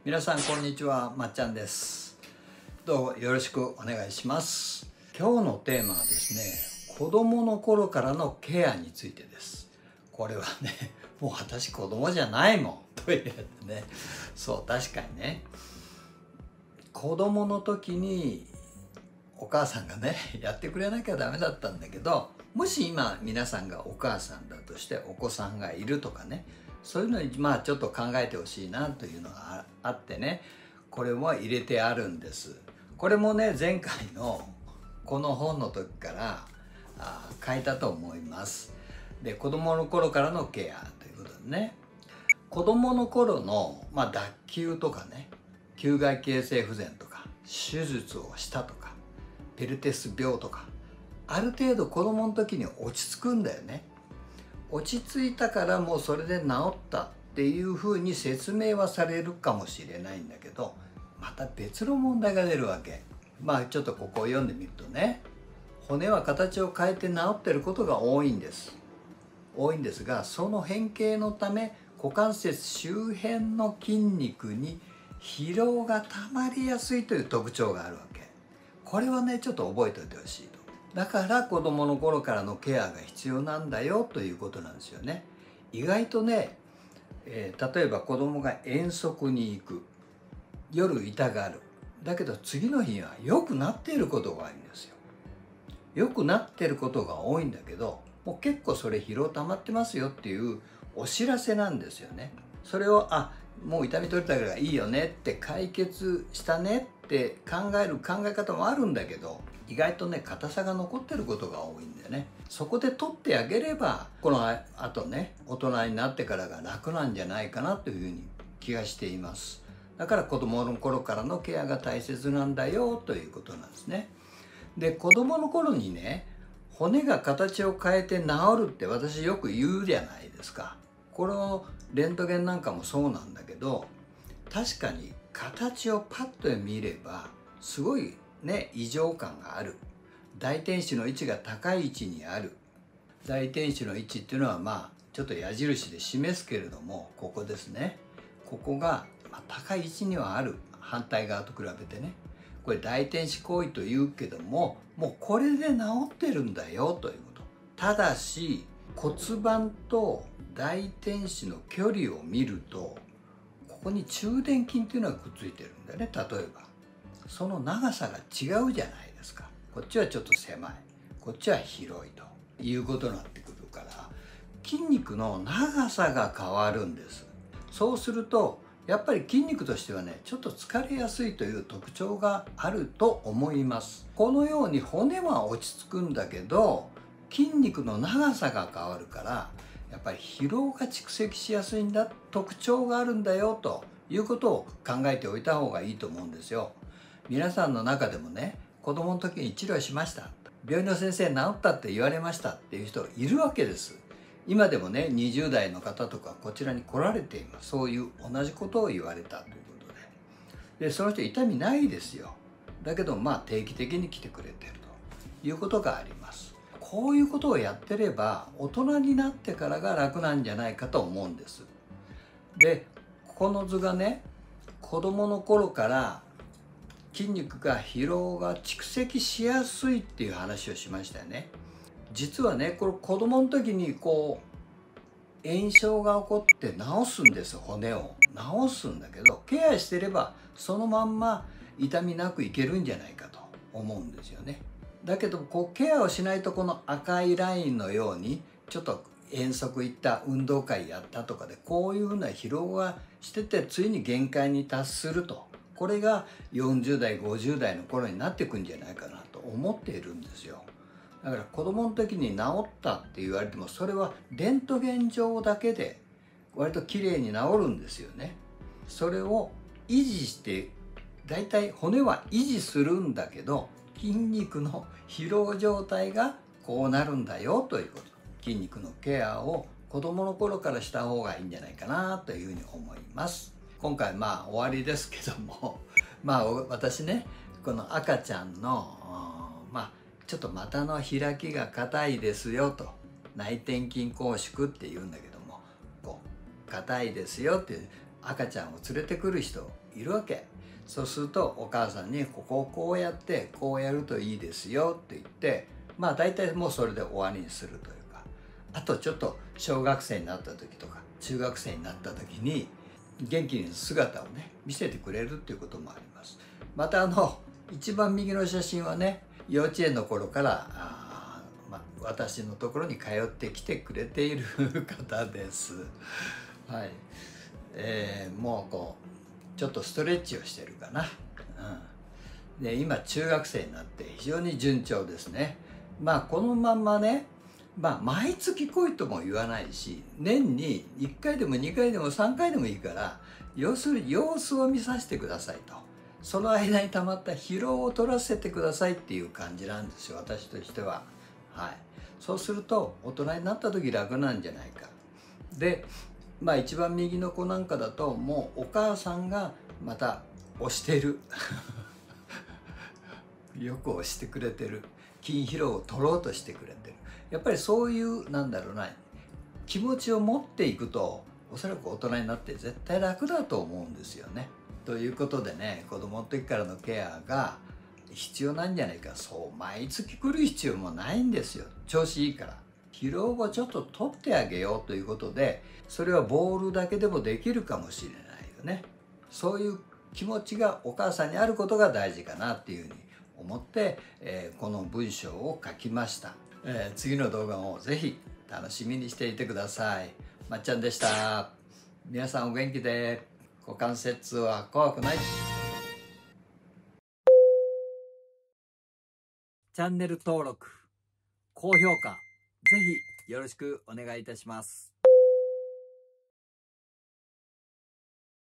皆さんこんにちは、まっちゃんです。どうもよろしくお願いします。今日のテーマはですね、子供の頃からのケアについてです。これはね、もう私子供じゃないもんというやつね。そう、確かにね、子供の時にお母さんがねやってくれなきゃダメだったんだけど、もし今皆さんがお母さんだとしてお子さんがいるとかね、そういうのにちょっと考えてほしいなというのがあってね、これも入れてあるんです。これもね、前回のこの本の時から書いたと思います。で、子供の頃からのケアということでね、子供の頃の、脱臼とかね、球外形成不全とか手術をしたとかペルテス病とか、ある程度子供の時に落ち着くんだよね。落ち着いたからもうそれで治ったっていうふうに説明はされるかもしれないんだけど、また別の問題が出るわけ。ちょっとここを読んでみるとね、骨は形を変えて治ってることが多いんですが、その変形のため股関節周辺の筋肉に疲労がたまりやすいという特徴があるわけ。これはね、ちょっと覚えておいてほしいと。だから子供の頃からのケアが必要なんだよということなんですよね。意外とね、例えば子供が遠足に行く、夜痛がる、だけど次の日には良くなっていることが多いんですよ。良くなっていることが多いんだけど、もう結構それ疲労溜まってますよっていうお知らせなんですよね。それをもう痛み取れたからいいよねって解決したねって考える考え方もあるんだけど、意外とね、硬さが残ってることが多いんでね、そこで取ってあげればこのあとね、大人になってからが楽なんじゃないかなというふうに気がしています。だから子供の頃からのケアが大切なんだよということなんですね。で、子供の頃にね、骨が形を変えて治るって私よく言うじゃないですか。このレントゲンなんかもそうなんだけど、確かに形をパッと見ればすごいね、異常感がある。大天使の位置が高い位置にある。大天使の位置っていうのはちょっと矢印で示すけれども、ここですね。ここが高い位置にはある。反対側と比べてね。これ大天使行為というけども、もうこれで治ってるんだよということ。ただし骨盤と大天使の距離を見ると、ここに中殿筋っていうのがくっついてるんだよね。例えばその長さが違うじゃないですか。こっちはちょっと狭い、こっちは広いということになってくるから、筋肉の長さが変わるんです。そうするとやっぱり筋肉としてはね、ちょっと疲れやすいという特徴があると思います。このように骨は落ち着くんだけど、筋肉の長さが変わるから、やっぱり疲労が蓄積しやすいんだ、特徴があるんだよということを考えておいた方がいいと思うんですよ。皆さんの中でもね、子供の時に治療しました、病院の先生治ったって言われましたっていう人いるわけです。今でもね、20代の方とかこちらに来られています。そういう同じことを言われたということで、その人痛みないですよ。だけど定期的に来てくれてるということがあります。こういうことをやってれば大人になってからが楽なんじゃないかと思うんです。で、この図がね、子供の頃から筋肉が疲労が蓄積しやすいっていう話をしましたよね。実はね、これ子供の時に炎症が起こって治すんです。骨を治すんだけど、ケアしてればそのまんま痛みなくいけるんじゃないかと思うんですよね。だけどケアをしないと、この赤いラインのようにちょっと遠足行った、運動会やったとかでこういうふうな疲労がしてて、ついに限界に達すると、これが40代50代の頃になっていくんじゃないかなと思っているんですよ。だから子供の時に治ったって言われても、それはレントゲン上だけで割と綺麗に治るんですよね。それを維持して、だいたい骨は維持するんだけど、筋肉の疲労状態がこうなるんだよということ。筋肉のケアを子供の頃からした方がいいんじゃないかなというふうに思います。今回終わりですけども私ね、この赤ちゃんのちょっと股の開きが硬いですよと、内転筋拘縮って言うんだけども、硬いですよって赤ちゃんを連れてくる人いるわけ。そうするとお母さんにここをこうやってこうやるといいですよって言って、まあ大体もうそれで終わりにするというか、あとちょっと小学生になった時とか中学生になった時に元気に姿をね見せてくれるっていうこともあります。また一番右の写真はね、幼稚園の頃から私のところに通ってきてくれている方です。はい、もうちょっとストレッチをしてるかな。で今中学生になって非常に順調ですね。まあこのまんまね、毎月来いとも言わないし、年に1回でも2回でも3回でもいいから、要するに様子を見させてくださいと。その間にたまった疲労を取らせてくださいっていう感じなんですよ、私としては。はい、そうすると大人になった時楽なんじゃないか。で一番右の子なんかだともうお母さんがまた押してるよく押してくれてる、筋疲労を取ろうとしてくれてる。やっぱりそういう気持ちを持っていくと、おそらく大人になって絶対楽だと思うんですよね。ということでね、子供の時からのケアが必要なんじゃないか。そう毎月来る必要もないんですよ、調子いいから。疲労をちょっと取ってあげようということで、それはボールだけでもできるかもしれないよね。そういう気持ちがお母さんにあることが大事かなっていうふうに思って、この文章を書きました。次の動画もぜひ楽しみにしていてください。まっちゃんでした。皆さんお元気で。股関節は怖くない。チャンネル登録、高評価、ぜひよろしくお願いいたします。